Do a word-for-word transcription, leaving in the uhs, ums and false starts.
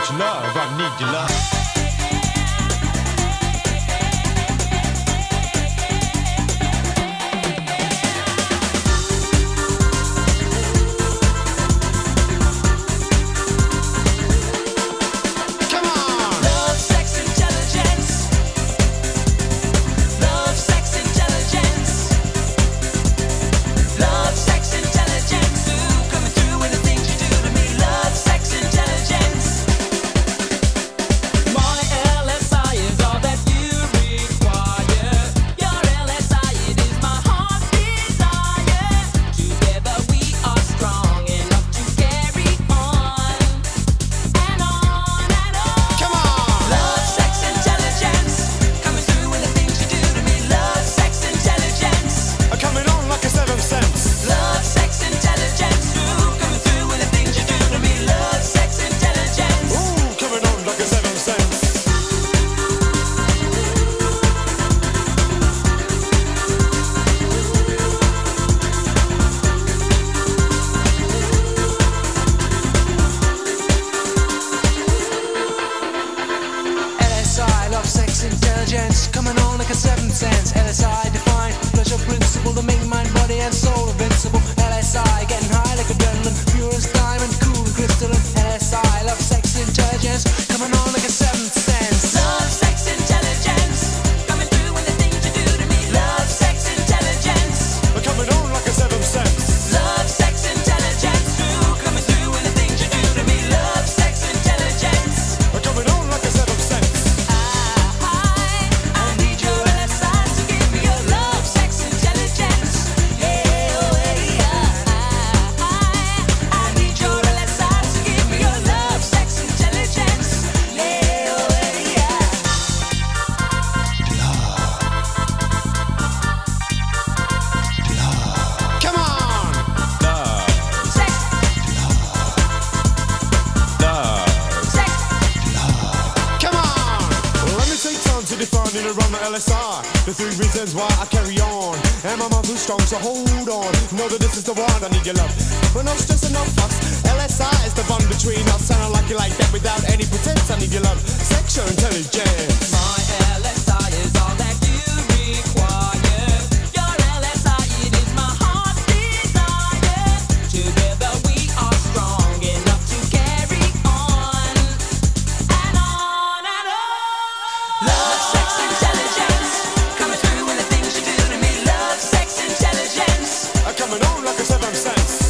want your love, I need your love. Coming on like a seventh sense. L S I define pleasure principle to make mind, body and soul invincible. L S I getting high like adrenaline, pure as diamond, cool and crystalline. L S I love, sex, intelligence. Coming on like a seventh sense. Love, sex, intelligence. Coming through with the things you do to me. Love, sex, intelligence. Coming on like a seventh sense. Love, sex, intelligence. True, coming through with the things you do to me. Love, sex, intelligence. Coming on like a seventh sense. Around the L S I, the three reasons why I carry on. And my mouth is strong, so hold on. Know that this is the one, I need your love, but no stress and no fuss. L S I is the bond between us, and I like you like that without any pretense. I need your love, sexual intelligence. My L S I is all that you require. Your L S I, it is my heart's desire. Together we are strong enough to carry on and on and on. Love, sex, intelligence. Coming through with the things you do to me. Love, sex, intelligence. Coming on like a seventh sense.